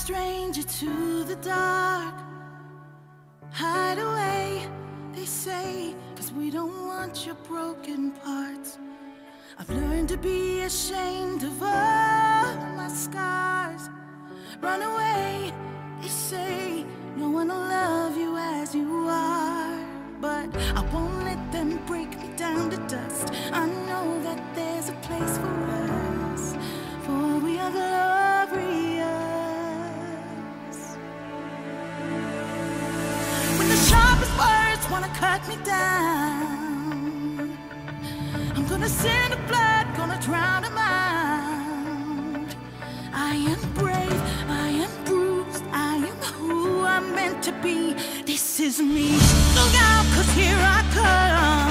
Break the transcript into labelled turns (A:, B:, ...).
A: stranger to the dark. Hide away, they say, 'cause we don't want your broken parts. I've learned to be ashamed of all my scars. Run away, they say, no one will love you as you are. But I won't let them break me down to dust. I know that there's a place for us, for we are glorious. When the sharpest words wanna cut me down, I'm gonna send a blood, gonna drown them out. I am brave, I am bruised, I am who I'm meant to be. This is me. Look out, 'cause here I come.